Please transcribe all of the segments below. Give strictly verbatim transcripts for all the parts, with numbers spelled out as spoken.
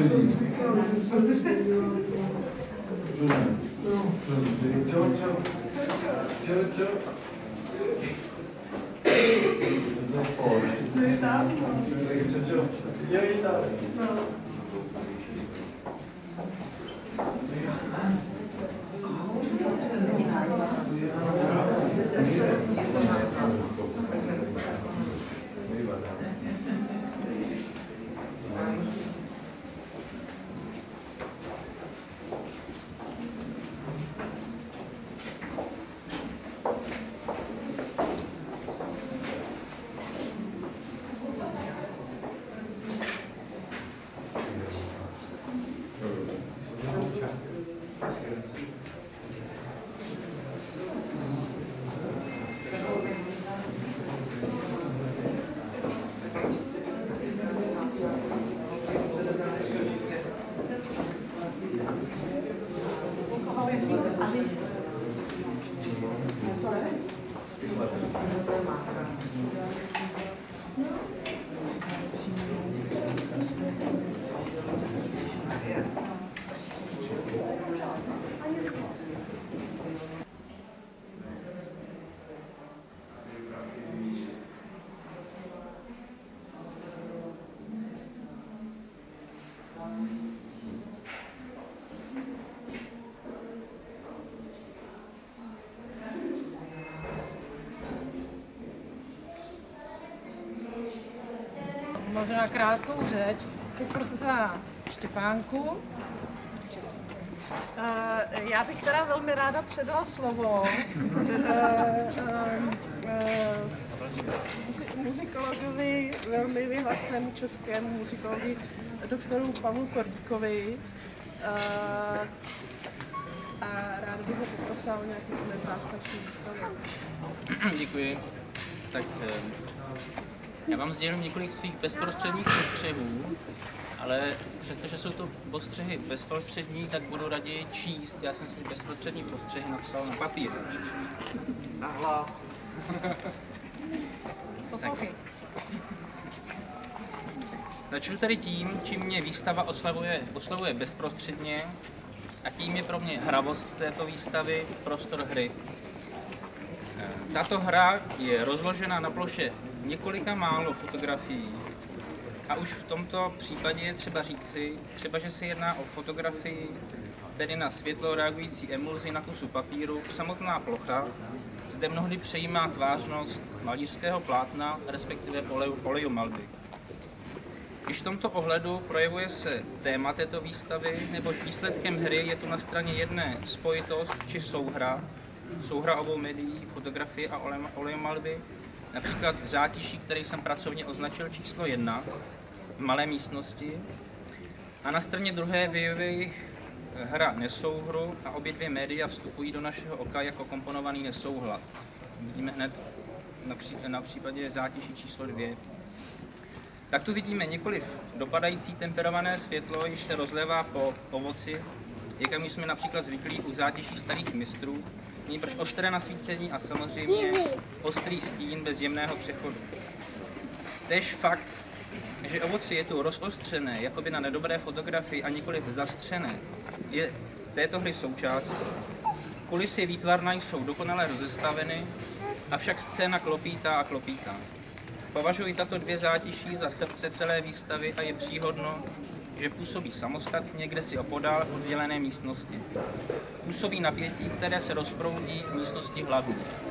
Možná krátkou řeč, poprosím Štěpánku. Já bych teda velmi ráda předala slovo muzikologovi, velmi vyhlasnému českému muzikologi, doktoru Pavlu Korbíkovi. A ráda bych ho poprosila o nějaký komentář naší výstavy. Děkuji. Tak já vám sdělím několik svých bezprostředních postřehů, ale přestože jsou to postřehy bezprostřední, tak budu raději číst. Já jsem si bezprostřední postřehy napsal na papír. Na hlas. Poslouchej. Začnu tedy tím, čím mě výstava oslavuje, oslavuje bezprostředně, a tím je pro mě hravost této výstavy, prostor hry. Tato hra je rozložena na ploše několika málo fotografií a už v tomto případě je třeba říci, třeba že se jedná o fotografii, tedy na světlo reagující emulzi na kusu papíru. Samotná plocha zde mnohdy přejímá tvářnost malířského plátna, respektive olejomalby. Již v tomto ohledu projevuje se téma této výstavy, neboť výsledkem hry je tu na straně jedné spojitost či souhra, souhra obou médií, fotografie a olejomalby, například v zátiší, který jsem pracovně označil číslo jedna, v malé místnosti, a na straně druhé vyjevuje jich hra nesouhru a obě dvě média vstupují do našeho oka jako komponovaný nesouhlad. Vidíme hned na, pří, na případě zátiší číslo dvě. Tak tu vidíme nikoliv dopadající temperované světlo, již se rozlévá po ovoci, jakým jsme například zvyklí u zátiší starých mistrů, nýbrž ostré nasvícení a samozřejmě ostrý stín bez jemného přechodu. Též fakt, že ovoci je tu rozostřené, jakoby na nedobré fotografii a nikoliv zastřené, je této hry součástí. Kulisy výtvarná jsou dokonale rozestaveny, avšak scéna klopítá a klopítá. Považuji tato dvě zátiší za srdce celé výstavy a je příhodno, že působí samostatně, kde si opodál v oddělené místnosti. Působí napětí, které se rozproudí v místnosti hlavní.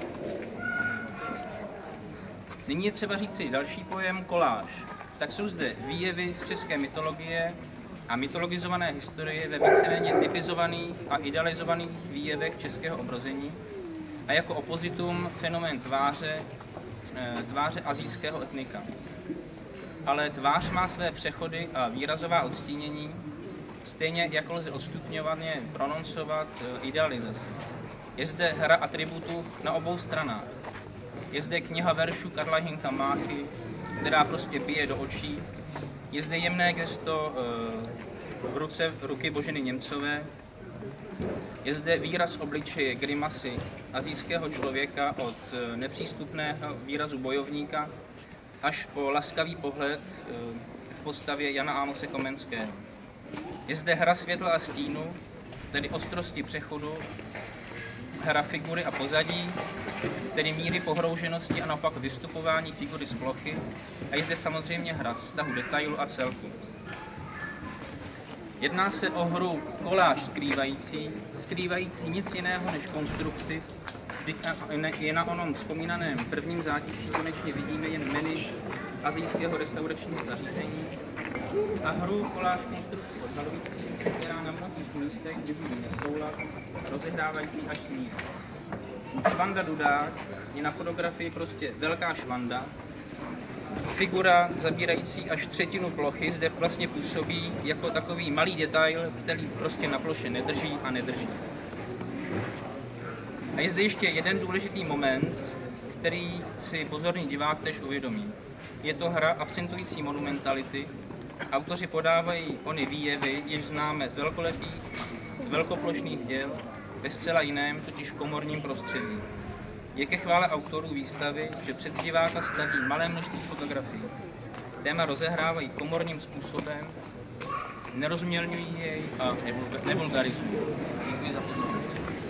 Nyní je třeba říci další pojem koláž. Tak jsou zde výjevy z české mytologie a mytologizované historie ve víceméně typizovaných a idealizovaných výjevech českého obrození a jako opozitum fenomén tváře, tváře asijského etnika. Ale tvář má své přechody a výrazová odstínění, stejně jako lze odstupňovaně prononcovat idealizaci. Je zde hra atributů na obou stranách. Je zde kniha veršů Karla Hynka Máchy, která prostě bije do očí. Je zde jemné gesto v ruce ruky Boženy Němcové. Je zde výraz obličeje, grimasy asijského člověka od nepřístupného výrazu bojovníka až po laskavý pohled v postavě Jana Amose Komenského. Je zde hra světla a stínu, tedy ostrosti přechodu, hra figury a pozadí, tedy míry pohrouženosti a naopak vystupování figury z plochy, a je zde samozřejmě hra vztahu detailu a celku. Jedná se o hru koláž skrývající, skrývající nic jiného než konstrukci. Je na onom vzpomínaném prvním zátiší konečně vidíme jen menu asijského restauračního zařízení a hru koláž konstrukci odhalující, která na mnohých místech vybudí nesoulad, rozehrávající až smích. Švanda Dudák je na fotografii prostě velká švanda. Figura zabírající až třetinu plochy zde vlastně působí jako takový malý detail, který prostě na ploše nedrží a nedrží. A je zde ještě jeden důležitý moment, který si pozorný divák též uvědomí. Je to hra absentující monumentality. Autoři podávají ony výjevy, jež známe z velkolepých, velkoplošných děl, ve zcela jiném, totiž komorním prostředí. Je ke chvále autorů výstavy, že před diváka staví malé množství fotografií. Téma rozehrávají komorním způsobem, nerozmělňují jej a nevulgarizují. Děkuji za pozornost.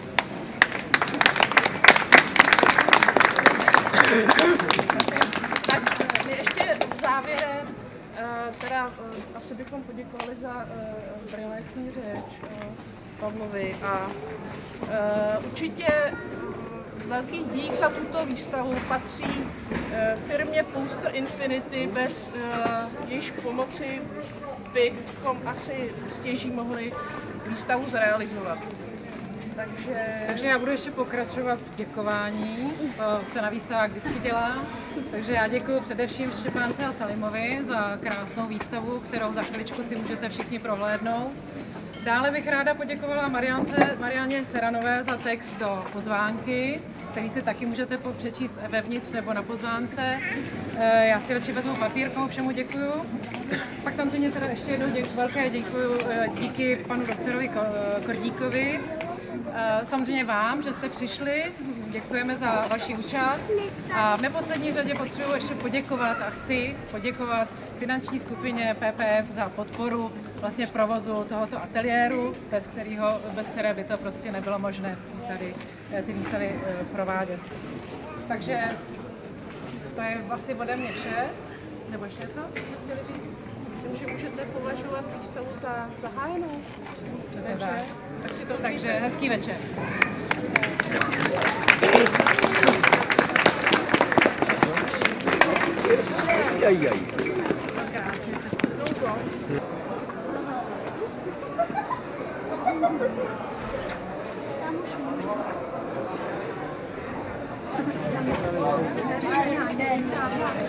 Tak my ještě v závěre, teda asi bychom poděkovali za brilantní řeč Pavlovi a určitě velký dík za tuto výstavu patří firmě Poster Infinity, bez jejíž pomoci bychom asi stěží mohli výstavu zrealizovat. Takže... Takže já budu ještě pokračovat v děkování, to se na výstavách vždycky dělá. Takže já děkuji především Štěpánce a Salimovi za krásnou výstavu, kterou za chviličku si můžete všichni prohlédnout. Dále bych ráda poděkovala Mariance, Marianě Seranové za text do pozvánky, který si taky můžete přečíst vevnitř nebo na pozvánce. Já si radši vezmu papír, komu všemu děkuju. Pak samozřejmě teda ještě jednou děku, velké děkuju, díky panu doktorovi Kordíkovi. Samozřejmě vám, že jste přišli, děkujeme za vaši účast a v neposlední řadě potřebuji ještě poděkovat a chci poděkovat finanční skupině P P F za podporu vlastně provozu tohoto ateliéru, bez, kterého, bez které by to prostě nebylo možné tady ty výstavy provádět. Takže to je asi ode mě vše. Nebo ještě něco? Myslím, že můžete považovat výstavu za zahájenou. Takže, tak si to Takže hezký večer. Aj, aj. Tam už můžu.